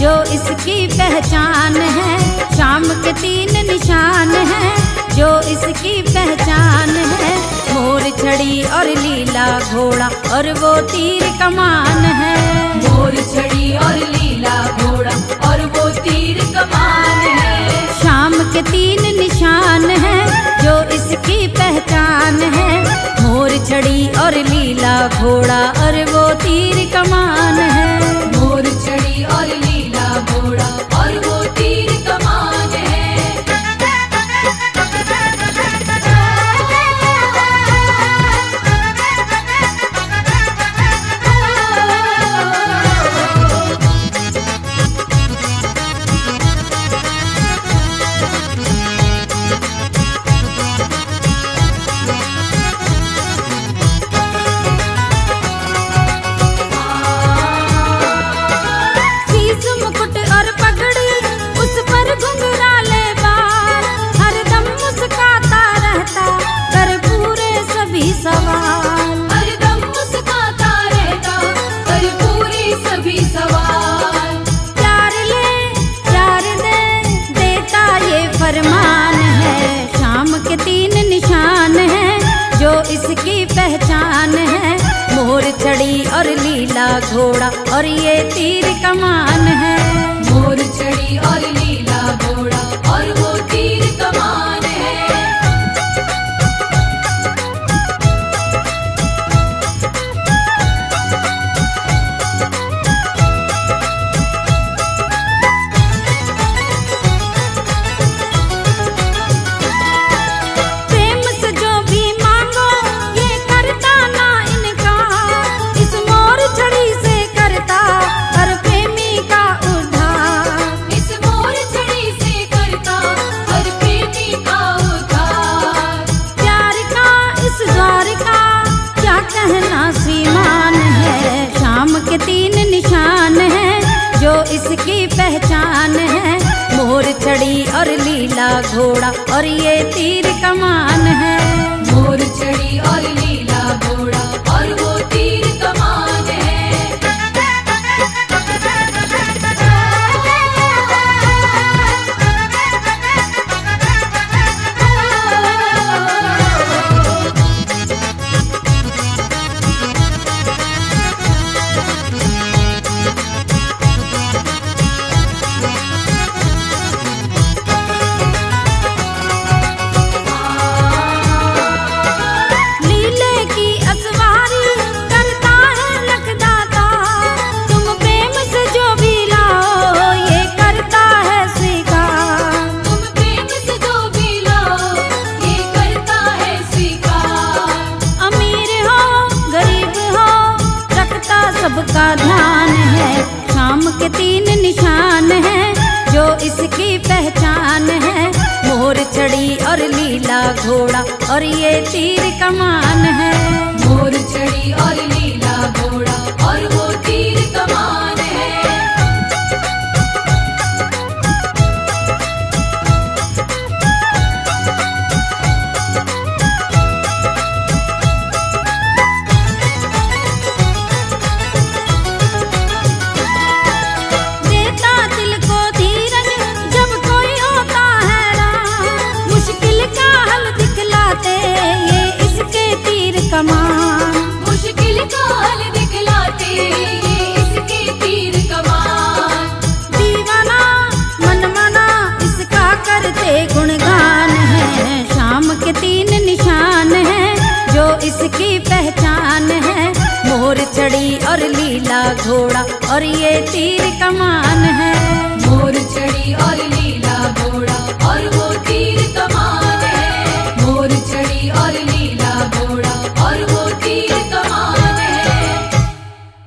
जो इसकी पहचान है। शाम के 3 निशान हैं जो इसकी पहचान है। मोर छड़ी और लीला घोड़ा और वो तीर कमान है। मोर छड़ी और लीला घोड़ा और वो तीर कमान है। शाम के 3 निशान हैं जो इसकी पहचान है। मोर छड़ी और लीला घोड़ा और वो तीर कमान है। मोर छड़ी और लीला घोड़ा और वो तीर कमान है। हरदम मुस्कुराता रहता कर पूरे सभी सवाल। प्यार दे देता ये फरमान है। शाम के 3 निशान हैं जो इसकी पहचान है। मोर छड़ी और लीला घोड़ा और ये तीर कमान है। मोर छड़ी और लीला घोड़ा और वो तीर कमान है। के 3 निशान हैं जो इसकी पहचान है। मोर छड़ी और लीला घोड़ा और ये तीर कमान है। मोर छड़ी और लीला घोड़ा और वो तीर कमान है। सबका ध्यान है। शाम के 3 निशान हैं जो इसकी पहचान है। मोर छड़ी और लीला घोड़ा और ये तीर कमान है। मोर छड़ी और लीला घोड़ा और वो तीर कमान है। मुश्किल का हल दिखलाते ये इसके तीर कमान। दीवाना मनमाना इसका करते गुणगान है। शाम के 3 निशान हैं जो इसकी पहचान है। मोर छड़ी और लीला घोड़ा और ये तीर कमान है। मोर छड़ी और लीला घोड़ा और वो तीर